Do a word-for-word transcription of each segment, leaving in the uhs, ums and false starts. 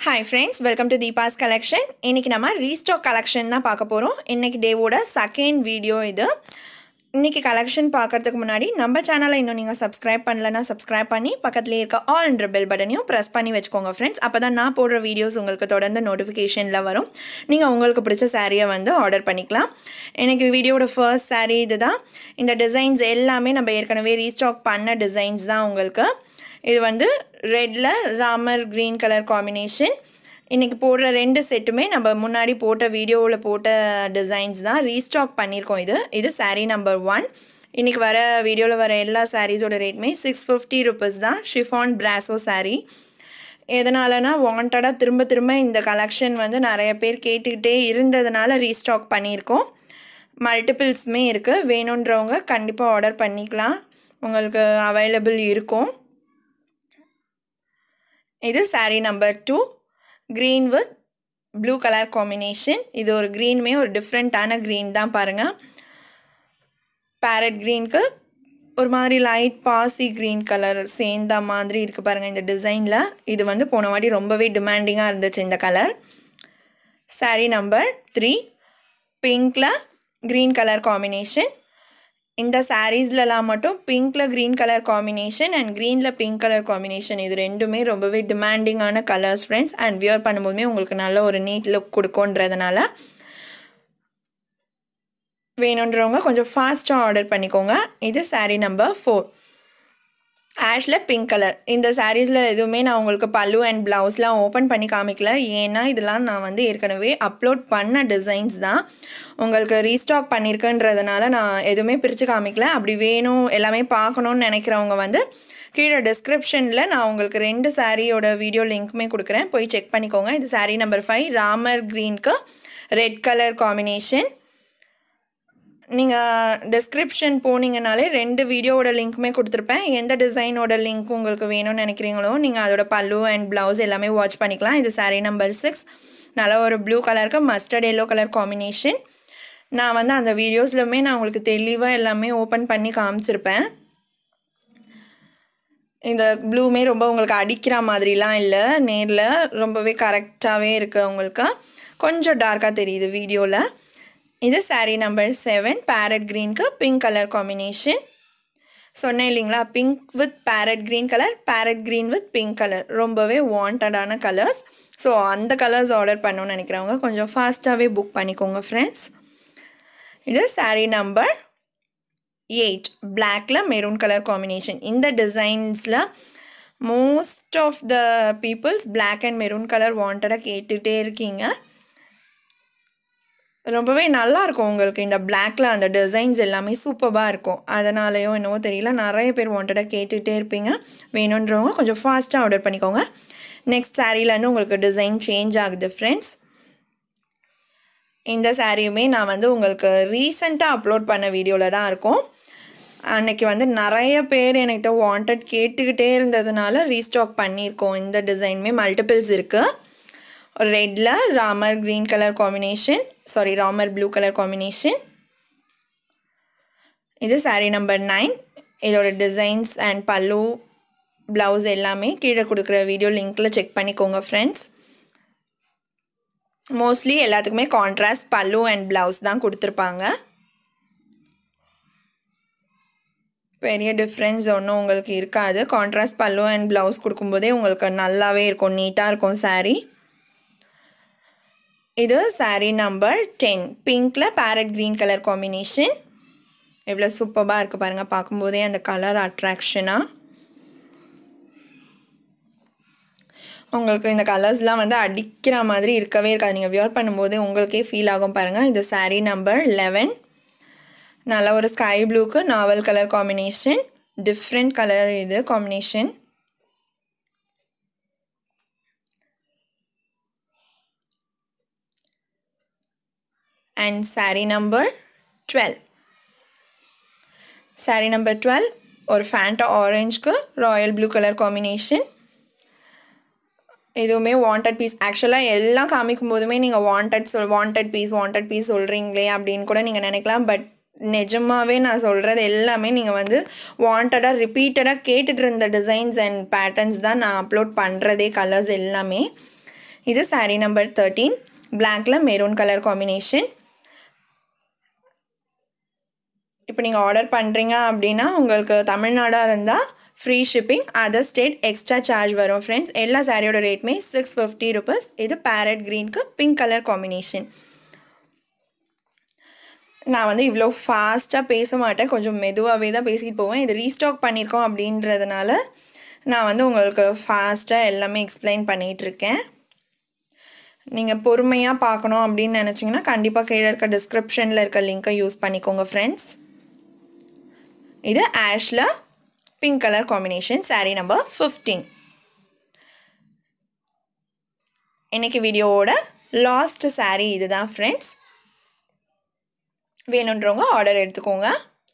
Hi friends, welcome to Deepa's collection. இன்னைக்கு நம்ம restock collection தான் பார்க்க போறோம். இன்னைக்கு டேவோட செகண்ட் வீடியோ இது. இன்னைக்கு collection பார்க்கிறதுக்கு முன்னாடி நம்ம சேனலை இன்னும் நீங்க subscribe பண்ணலனா subscribe பண்ணி பக்கத்துலயே இருக்க all என்ற bell பட்டனையும் press பண்ணி வெச்சுக்கோங்க friends. அப்பதான் நான் போடுற வீடியோஸ் உங்களுக்கு தொடர்ந்து notificationல வரும். நீங்க உங்களுக்கு பிடிச்ச சாரியை வந்து ஆர்டர் பண்ணிக்கலாம். இன்னைக்கு வீடியோட first saree இதுதான். இந்த டிசைன்ஸ் எல்லாமே நம்ம ஏற்கனவே restock பண்ண டிசைன்ஸ் தான் உங்களுக்கு. இது வந்து ரெட்ல ராமர் green கலர் காம்பினேஷன். இன்னைக்கு போடுற ரெண்டு செட்டுமே நம்ம முன்னாடி போட்ட வீடியோவில் போட்ட டிசைன்ஸ் தான் ரீஸ்டாக் பண்ணியிருக்கோம். இது இது saree நம்பர் ஒன். இன்னைக்கு வர வீடியோவில் வர எல்லா சாரீஸோட ரேட்மே சிக்ஸ் ஃபிஃப்டி ருபீஸ் தான். ஷிஃபான் பிராசோ saree. எதனாலனா வாண்டடாக திரும்ப திரும்ப இந்த கலெக்ஷன் வந்து நிறைய பேர் கேட்டுக்கிட்டே இருந்ததுனால ரீஸ்டாக் பண்ணியிருக்கோம். மல்டிபிள்ஸுமே இருக்குது. வேணுன்றவங்க கண்டிப்பாக ஆர்டர் பண்ணிக்கலாம், உங்களுக்கு அவைலபிள் இருக்கும். இது saree number two, green with blue colour combination. இது ஒரு க்ரீனுமே ஒரு டிஃப்ரெண்ட்டான க்ரீன் தான் பாருங்கள். பேரட் க்ரீனுக்கு ஒரு மாதிரி லைட் பாசி க்ரீன் கலர் சேர்ந்த மாதிரி இருக்குது பாருங்கள் இந்த டிசைனில். இது வந்து போன வாட்டி ரொம்பவே டிமாண்டிங்காக இருந்துச்சு இந்த கலர். saree நம்பர் த்ரீ, பிங்க்கில் க்ரீன் கலர் காம்பினேஷன். இந்த சாரீஸ்லலாம் மட்டும் பிங்க்கில் க்ரீன் கலர் காம்பினேஷன் அண்ட் க்ரீனில் பிங்க் கலர் காம்பினேஷன் இது ரெண்டுமே ரொம்பவே டிமாண்டிங்கான கலர்ஸ் ஃப்ரெண்ட்ஸ். அண்ட் வியர் பண்ணும்போதுமே உங்களுக்கு நல்ல ஒரு நீட் லுக் கொடுக்குன்றதுனால வேணுன்றவங்க கொஞ்சம் ஃபாஸ்ட்டாக ஆர்டர் பண்ணிக்கோங்க. இது saree நம்பர் ஃபோர், ஆஷில் பிங்க் கலர். இந்த சாரீஸில் எதுவுமே நான் உங்களுக்கு பல்லு அண்ட் ப்ளவுஸ்லாம் ஓப்பன் பண்ணி காமிக்கல, ஏன்னா இதெல்லாம் நான் வந்து ஏற்கனவே அப்லோட் பண்ண டிசைன்ஸ் தான். உங்களுக்கு ரீஸ்டாக் பண்ணியிருக்குன்றதுனால நான் எதுவுமே பிரித்து காமிக்கல. அப்படி வேணும் எல்லாமே பார்க்கணுன்னு நினைக்கிறவங்க வந்து கீழே டிஸ்கிரிப்ஷனில் நான் உங்களுக்கு ரெண்டு சாரியோட வீடியோ லிங்க்குமே கொடுக்குறேன், போய் செக் பண்ணிக்கோங்க. இது saree நம்பர் ஃபைவ், ராமர் க்ரீனுக்கு ரெட் கலர் காம்பினேஷன். நீங்கள் டிஸ்கிரிப்ஷன் போனீங்கனாலே ரெண்டு வீடியோவோட லிங்க்குமே கொடுத்துருப்பேன். எந்த டிசைனோட லிங்க் உங்களுக்கு வேணும்னு நினைக்கிறீங்களோ நீங்கள் அதோட பல்லு அண்ட் ப்ளவுஸ் எல்லாமே வாட்ச் பண்ணிக்கலாம். இது saree நம்பர் சிக்ஸ், நல்ல ஒரு ப்ளூ கலருக்கு மஸ்டர்ட் எல்லோ கலர் காம்பினேஷன். நான் வந்து அந்த வீடியோஸ்லுமே நான் உங்களுக்கு தெளிவாக எல்லாமே ஓப்பன் பண்ணி காமிச்சிருப்பேன். இந்த ப்ளூமே ரொம்ப உங்களுக்கு அடிக்கிற மாதிரிலாம் இல்லை, நேரில் ரொம்பவே கரெக்டாகவே இருக்குது. உங்களுக்கு கொஞ்சம் டார்க்காக தெரியுது வீடியோவில். இது saree நம்பர் செவன், பேரட் க்ரீனுக்கு பிங்க் கலர் காம்பினேஷன். சொன்னேன் இல்லைங்களா, pink with parrot green colour, parrot green with pink colour ரொம்பவே வாண்டடான கலர்ஸ். ஸோ அந்த கலர்ஸ் ஆர்டர் பண்ணணும்னு நினைக்கிறவங்க கொஞ்சம் ஃபாஸ்ட்டாகவே புக் பண்ணிக்கோங்க ஃப்ரெண்ட்ஸ். இது saree நம்பர் எயிட், பிளாக்ல மெரூன் கலர் காம்பினேஷன். இந்த டிசைன்ஸில் most of the peoples black and maroon colour வாண்டடாக கேட்டுகிட்டே இருக்கீங்க. ரொம்பவே நல்லாயிருக்கும் உங்களுக்கு இந்த பிளாக்ல அந்த டிசைன்ஸ் எல்லாமே சூப்பராக இருக்கும். அதனாலேயோ என்னவோ தெரியல, நிறைய பேர் வாண்டடாக கேட்டுகிட்டே இருப்பீங்க. வேணுன்றவங்க கொஞ்சம் ஃபாஸ்ட்டாக ஆர்டர் பண்ணிக்கோங்க. நெக்ஸ்ட் சாரீலேருந்து உங்களுக்கு டிசைன் சேஞ்ச் ஆகுது ஃப்ரெண்ட்ஸ். இந்த சாரியுமே நான் வந்து உங்களுக்கு ரீசெண்டாக அப்லோட் பண்ண வீடியோவில் தான் இருக்கும். அன்றைக்கி வந்து நிறைய பேர் என்கிட்ட வாண்டட் கேட்டுக்கிட்டே இருந்ததுனால ரீஸ்டாக் பண்ணியிருக்கோம். இந்த டிசைனுமே மல்டிபிள்ஸ் இருக்குது. ரெட்டில் Ramar green colour combination, sorry Ramar blue colour combination. இது saree நம்பர் நைன். இதோட டிசைன்ஸ் அண்ட் பல்லு ப்ளவுஸ் எல்லாமே கீழே கொடுக்குற வீடியோ லிங்க்கில் செக் பண்ணிக்கோங்க ஃப்ரெண்ட்ஸ். மோஸ்ட்லி எல்லாத்துக்குமே கான்ட்ராஸ்ட் பல்லு அண்ட் ப்ளவுஸ் தான் கொடுத்துருப்பாங்க. பெரிய டிஃப்ரென்ஸ் ஒன்றும் உங்களுக்கு இருக்காது. கான்ட்ராஸ்ட் பல்லு அண்ட் ப்ளவுஸ் கொடுக்கும்போதே உங்களுக்கு நல்லாவே இருக்கும், நீட்டாக இருக்கும் saree. இது saree நம்பர் டென், பிங்க்கில் பேரட் க்ரீன் கலர் காம்பினேஷன். எவ்வளோ சூப்பராக இருக்குது பாருங்கள், பார்க்கும்போதே அந்த கலர் அட்ராக்ஷனாக. உங்களுக்கு இந்த கலர்ஸ்லாம் வந்து அடிக்கிற மாதிரி இருக்கவே இருக்காது, நீங்கள் வியர் பண்ணும்போதே உங்களுக்கே ஃபீல் ஆகும் பாருங்கள். இது saree நம்பர் லெவன், நல்ல ஒரு ஸ்கை ப்ளூக்கு நாவல் கலர் காம்பினேஷன். டிஃப்ரெண்ட் கலர் இது combination. And saree number twelve, saree number twelve ஒரு ஃபேண்டா ஆரஞ்சுக்கு ராயல் ப்ளூ கலர் காம்பினேஷன். இதுவுமே வாண்டட் பீஸ். ஆக்சுவலாக எல்லாம் காமிக்கும் போதுமே நீங்கள் வாண்டட் சொல் வாண்டட் பீஸ் வாண்டட் பீஸ் சொல்கிறீங்களே அப்படின்னு கூட நீங்கள் நினைக்கலாம். பட் நிஜமாகவே நான் சொல்கிறது எல்லாமே நீங்கள் வந்து வாண்டடாக ரிப்பீட்டடாக கேட்டுட்டு இருந்த டிசைன்ஸ் அண்ட் பேட்டர்ன்ஸ் தான் நான் அப்லோட் பண்ணுறதே. கலர்ஸ் எல்லாமே இது saree நம்பர் தேர்ட்டீன். பிளாக்ல மெரூன் கலர் காம்பினேஷன். இப்போ நீங்கள் ஆர்டர் பண்ணுறீங்க அப்படின்னா உங்களுக்கு தமிழ்நாடாக இருந்தால் free shipping, other state extra charge வரும் ஃப்ரெண்ட்ஸ். எல்லா சாரியோட ரேட்டுமே சிக்ஸ் ஃபிஃப்டி ருபீஸ். இது பேரட் க்ரீனுக்கு பிங்க் கலர் காம்பினேஷன். நான் வந்து இவ்வளோ ஃபாஸ்ட்டாக பேச மாட்டேன், கொஞ்சம் மெதுவாகவே தான் பேசிட்டு போவேன். இது ரீஸ்டாக் பண்ணியிருக்கோம் அப்படின்றதுனால நான் வந்து உங்களுக்கு ஃபாஸ்ட்டாக எல்லாமே எக்ஸ்பிளைன் பண்ணிகிட்ருக்கேன். நீங்கள் பொறுமையாக பார்க்கணும் அப்படின்னு நினச்சிங்கன்னா கண்டிப்பாக கீழே இருக்க டிஸ்கிரிப்ஷனில் இருக்க லிங்க்கை யூஸ் பண்ணிக்கோங்க ஃப்ரெண்ட்ஸ். இது ஆஷில் pink colour combination, saree number fifteen. இன்றைக்கி வீடியோவோட லாஸ்ட் saree இது தான் ஃப்ரெண்ட்ஸ். வேணுன்றவங்க ஆர்டர் எடுத்துக்கோங்க.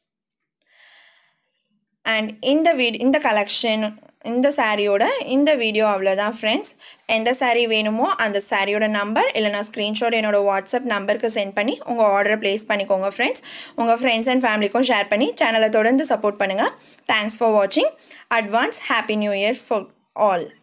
அண்ட் இந்த வீட் இந்த கலெக்ஷன் இந்த சாரியோட இந்த வீடியோ அவ்வளோதான் ஃப்ரெண்ட்ஸ். எந்த சாரீ வேணுமோ அந்த சாரியோட நம்பர் இல்லைனா ஸ்க்ரீன்ஷாட் என்னோடய வாட்ஸ்அப் நம்பருக்கு சென்ட் பண்ணி உங்கள் ஆர்டரை ப்ளேஸ் பண்ணிக்கோங்க ஃப்ரெண்ட்ஸ். உங்கள் ஃப்ரெண்ட்ஸ் அண்ட் ஃபேமிலிக்கும் ஷேர் பண்ணி சேனலை தொடர்ந்து சப்போர்ட் பண்ணுங்கள். தேங்க்ஸ் ஃபார் வாட்சிங். Advance happy new year for all.